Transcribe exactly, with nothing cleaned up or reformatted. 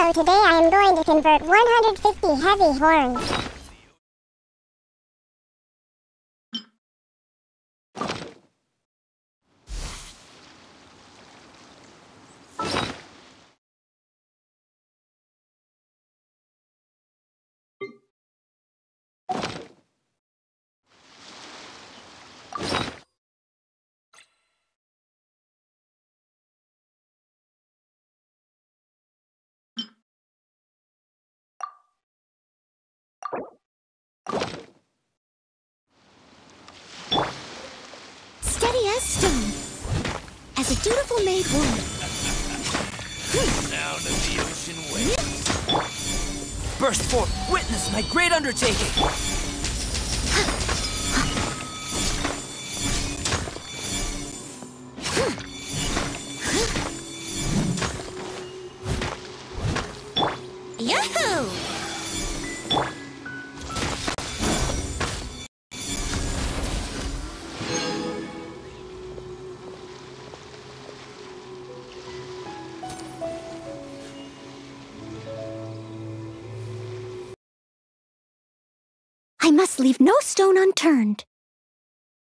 So today I am going to convert one hundred fifty heavy horns. Steady as stone, as a dutiful maid would. Sound of the ocean waves. Burst forth, witness my great undertaking. Yahoo! I must leave no stone unturned.